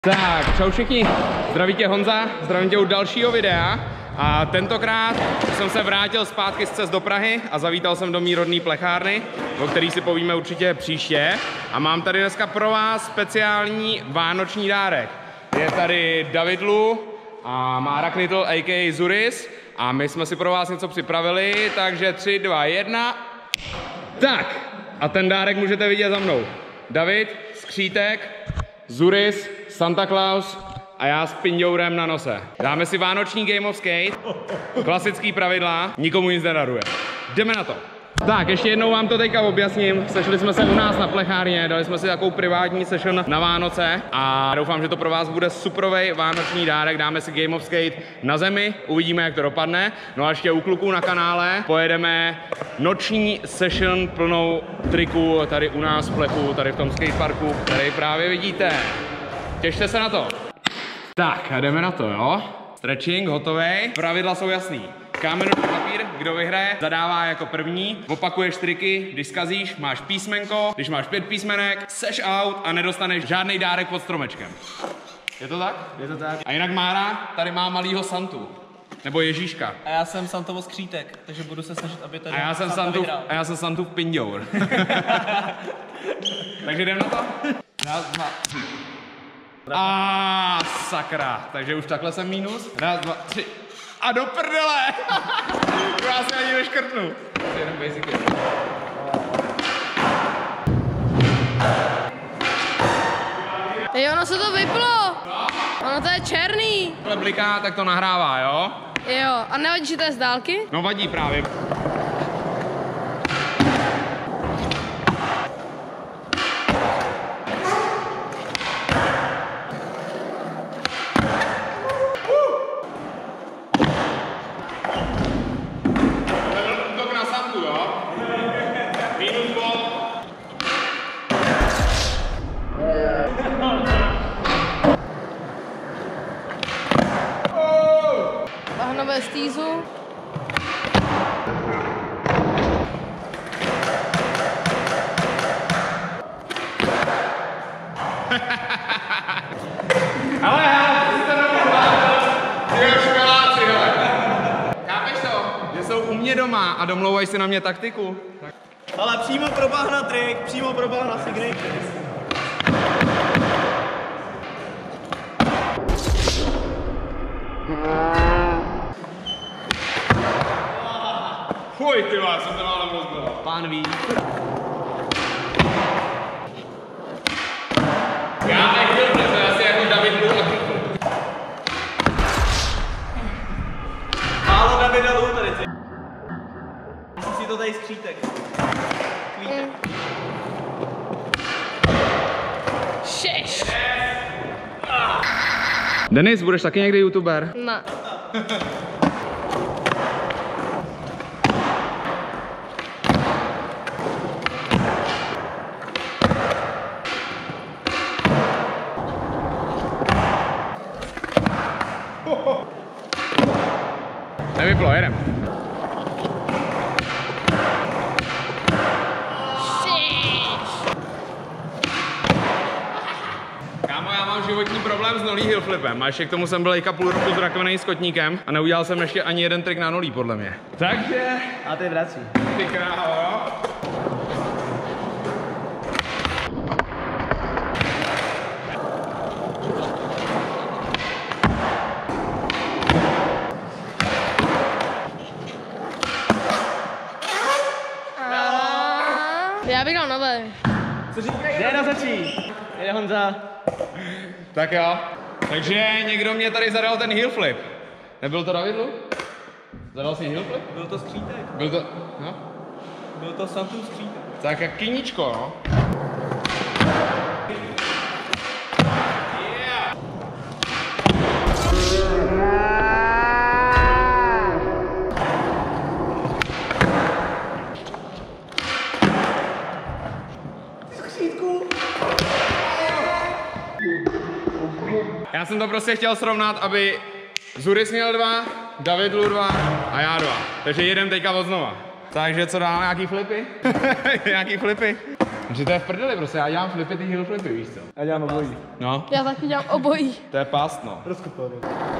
Tak, čau všichni, zdraví tě Honza, zdravím tě u dalšího videa a tentokrát jsem se vrátil zpátky z cest do Prahy a zavítal jsem do mý rodné plechárny, o který si povíme určitě příště a mám tady dneska pro vás speciální vánoční dárek. Je tady David Lu a Mára Knitl a.k.a. Zuris a my jsme si pro vás něco připravili, takže 3, 2, 1. Tak, a ten dárek můžete vidět za mnou. David, skřítek, Zuris, Santa Claus a já s pindourem na nose. Dáme si vánoční Game of Skate, klasický pravidla, nikomu nic nedaruje. Jdeme na to. Tak, ještě jednou vám to teďka objasním. Sešli jsme se u nás na plechárně, dali jsme si takovou privátní session na Vánoce a doufám, že to pro vás bude superovej vánoční dárek. Dáme si Game of Skate na zemi, uvidíme, jak to dopadne. No a ještě u kluků na kanále pojedeme noční session plnou triků tady u nás v plechu, tady v tom skateparku, který právě vidíte. Těšte se na to. Tak, jdeme na to, jo? Stretching, hotovej. Pravidla jsou jasný. Kámen, papír, kdo vyhraje, zadává jako první, opakuješ triky, když zkazíš, máš písmenko, když máš 5 písmenek, seš out a nedostaneš žádný dárek pod stromečkem. Je to tak? Je to tak. A jinak Mára tady má malýho Santu. Nebo Ježíška. A já jsem Santovo skřítek, takže budu se snažit, aby tady A já jsem Santův pindour. Takže jdem na to? Raz, dva, tři. A sakra, takže už takhle jsem mínus. Raz, dva, tři. A do prdele! Já se ani neškrtnu. Jeden basic je. Ono se to vyplo. Ono to je černý. Tohle bliká, tak to nahrává, jo? Jo, a nevadí, že to je z dálky? No vadí právě. Lahnové stýzu. Ale jste školáci, hele. Chápeš to? Že jsou u mě doma a domlouvají si na mě taktiku. Tak. Ale přímo probáhna trik, přímo probáhna signature. Fuj, ty vás, jsem to málem rozbil. Pán ví. Já nechtěl, to je asi jako David Lu a Knitl. Málo Davida Lu tady, ty. Myslíš si to tady skřítek. Kvítek. Šeš. Denis, budeš taky někdy youtuber? Ne. Nevyplo, jedem. Kámo, já mám životní problém s nolí hillflipem a ještě k tomu jsem byl teďka půl roku zrakovený s kotníkem a neudělal jsem ještě ani jeden trik na nolí, podle mě. Takže... A ty vrací. Ty kráho, jo? Já bych dal nové. Co říkají? Jde na začí. Jde Honza. Tak jo. Takže někdo mě tady zadal ten hillflip. Nebyl to David Lu? Zadal jsi hillflip? Byl to skřítek. Byl to... No? Byl to Santův skřítek. Tak jak kyníčko, no. Já jsem to prostě chtěl srovnat, aby Zuris měl 2, David Lu 2 a já 2. Takže jedem teďka odznova. Takže co dál, nějaký flipy? Nějaký flipy? Takže to je v prdeli prostě, já dělám flipy, ty heel flipy, víš co? Já dělám obojí. No, Já taky dělám obojí. to je past, no. Rozkopal.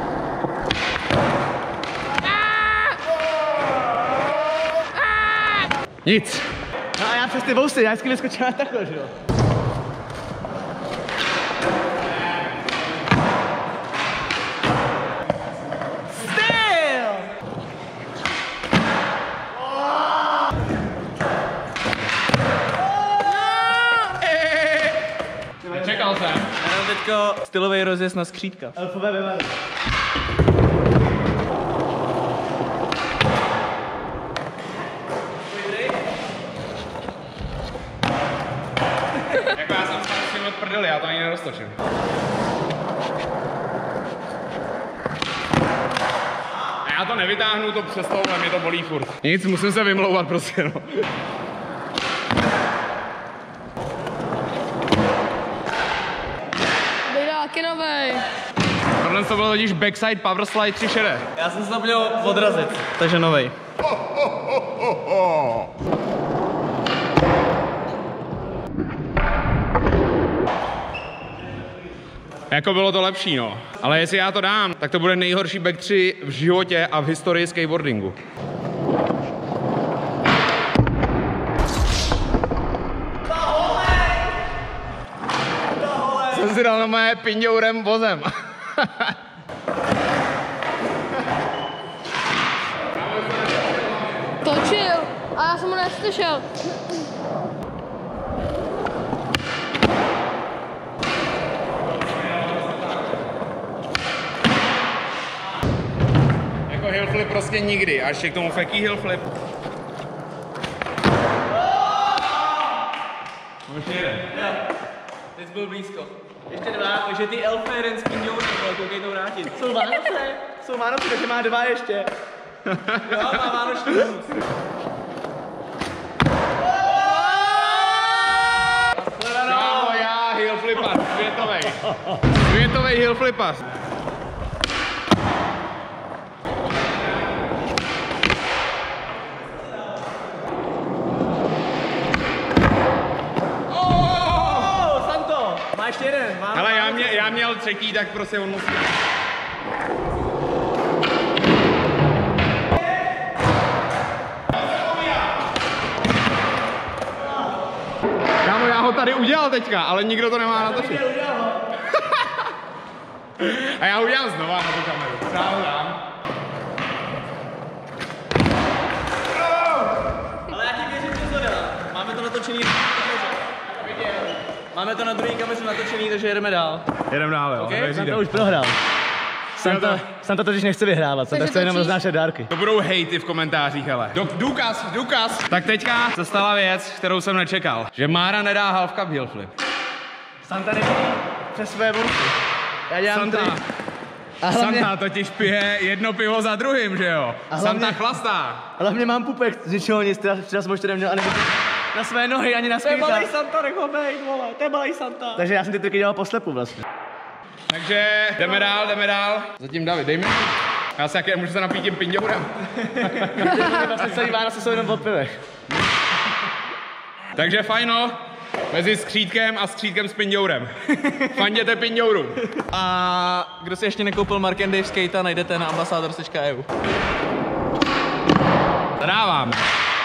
Nic. No a já přes ty vousy, já vždycky vyskočím na takhle, že jo? Styl! Nečekal jsem. Já mám teďko stylový rozjezd na skřítka. Elfové vyvady. Jako já jsem strašně od prdeli, já to ani neroztočím. A já to nevytáhnu, to přes tohle, mě to bolí furt. Nic, musím se vymlouvat prostě, no. Vydáky novej. Tohle to bylo totiž backside power slide 360. Já jsem se to měl odrazit, takže novej. Jako bylo to lepší, no. Ale jestli já to dám, tak to bude nejhorší back 3 v životě a v historii skateboardingu. Jsem si dal na moje pindourem vozem. Točil. A já jsem ho neslyšel. Jako heel flip prostě nikdy, a ještě k tomu faký heel flip. Ještě jeden. Teď byl blízko. Ještě dva, takže ty elfy jeden s pindourem, ale koukej to vrátit. Jsou Vánoce, takže má dva ještě. Jo, má vánoční bonus. Kámo, já heel flipas, světovej. Světovej heel flipas. Santo, má ještě jeden. Hele, já měl třetí, tak prostě on musí. Kámo, já ho tady udělal teďka, ale nikdo to nemá natočit. A já ho udělám znova na tu kameru. Já ho dám. Ale já ti věřím, že to dá. Máme to natočený. Máme to na druhé kameře natočený, takže jedeme dál. Jedeme dál, jo. Okay? Santa už prohrál. Santa totiž nechce vyhrávat, Santa Takže chce jenom točíš? roznášet dárky. To budou hejty v komentářích, hele. Důkaz. Tak teďka se stala věc, kterou jsem nečekal. Že Mára nedá half cup heel flip. Santa nevidí přes své vousy. Já dělám Santa. trik. A hlavně, Santa totiž pije jedno pivo za druhým, že jo? A hlavně- Santa chlastá. hlavně mám pupek z ničeho nic, včera jsem už to neměl ani na své nohy, ani na To je skýta. malej Santa, nech ho bejt, vole, to je malej Santa. Takže já jsem ty triky dělal poslepu vlastně. Takže jdeme dál. Zatím David, dej mi. Já se jaké můžu se napít tím pindourem. Vlastně celý Vánoce jsou jenom o pivech. Takže final mezi skřítkem a skřítkem s pindourem. Fanděte pindourům. A kdo si ještě nekoupil Mark & Dave skate, najdete na ambassadors.eu. Zadávám.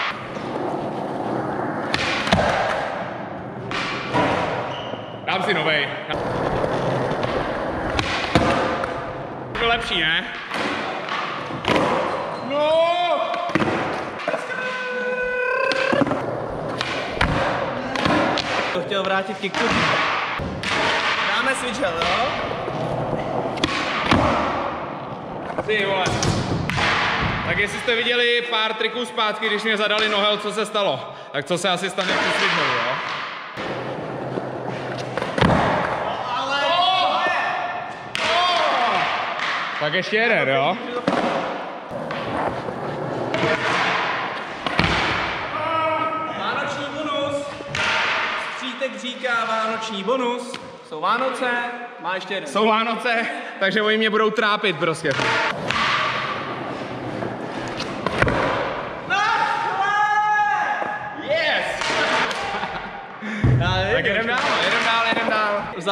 Dám si novej. To byl lepší, ne? No! To chtěl vrátit kicktu. Dáme switch, jo? Ty vole. Tak jestli jste viděli pár triků zpátky, když mě zadali nohel, co se stalo, tak co se asi stane při switchu, jo? Tak ještě jeden, jo? Vánoční bonus. Skřítek říká vánoční bonus. Jsou Vánoce, má ještě jeden. Jsou Vánoce, takže oni mě budou trápit prostě. Yes!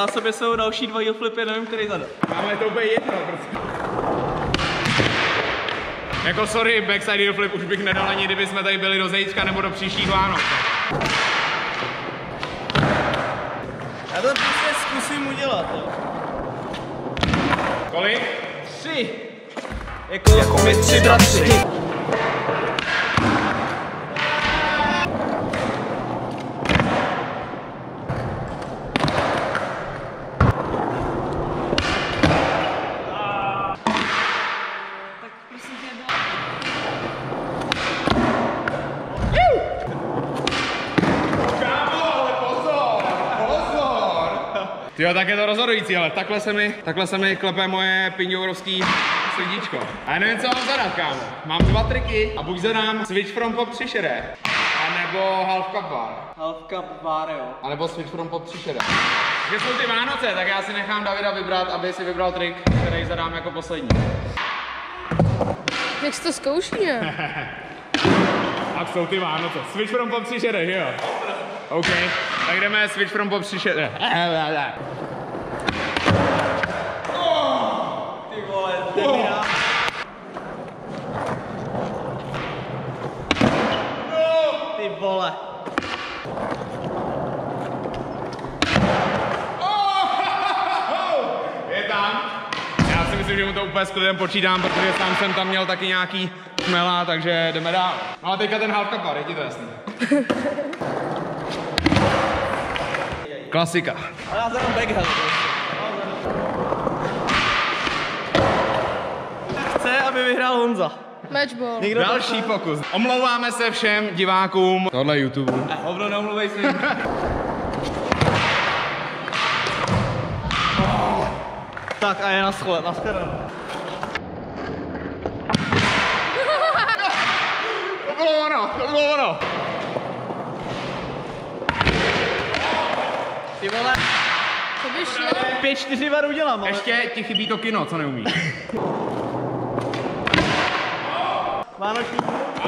zásobě jsou další 2 heel flipy, nevím, který zadat. Máme to úplně jedno, prostě. Jako sorry, backside heel flip už bych nedal ani, kdyby jsme tady byli do Zejcka nebo do příštích Vánoc. Já to prostě zkusím udělat, jo. Kolik? 3. Jako my 3 bratři. Tyjo, tak je to rozhodující, ale takhle se mi klepe moje pinjourovský srdíčko. A já nevím, co mám zadat, kámo. Mám 2 triky a buď zadám switch from pop 3 šedé, anebo half cup bar. Half cup bar, jo. A nebo switch from pop 3 šedé. Když jsou ty Vánoce, tak já si nechám Davida vybrat, aby si vybral trik, který zadám jako poslední. Jak se to zkouší, ne? A jsou ty Vánoce. Switch from pop 3 šedé, že jo? OK, tak jdeme switch from pop 3 šedé. Ty vole, debila. Ty vole. Je tam. Já si myslím, že mu to úplně s klidem počítám, protože sám jsem tam měl taky nějaký chmela, takže jdeme dál. No a teďka ten half cup bar, je ti to jasný? Klasika. A já zadám backhand. Chce, aby vyhrál Honza. Matchball. Další pokus. Omlouváme se všem divákům tohle YouTube. Hovno, neomluvej se jim. Tak a je na shledanou. To bylo ono. Ty vole, To by šlo. 5-4 var udělám, ale... Ještě ti chybí to kino, co neumíš. Vánoční.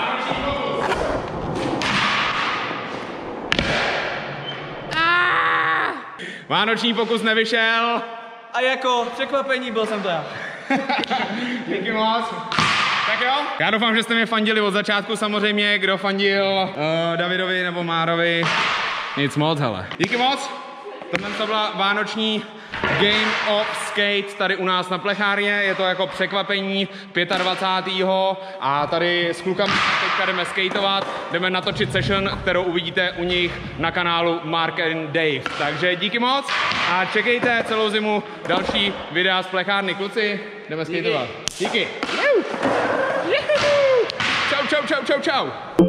Vánoční pokus nevyšel. A jako překvapení byl jsem to já. Díky moc. Tak jo. Já doufám, že jste mě fandili od začátku samozřejmě, kdo fandil Davidovi nebo Márovi. Nic moc, hele. Díky moc. Tohle to byla vánoční Game of Skate tady u nás na plechárně. Je to jako překvapení 25. A tady s klukami teďka jdeme skateovat. Jdeme natočit session, kterou uvidíte u nich na kanálu Mark and Dave. Takže díky moc a čekejte celou zimu další videa z plechárny. Kluci, jdeme skateovat. Díky. Čau, čau, čau, čau, čau.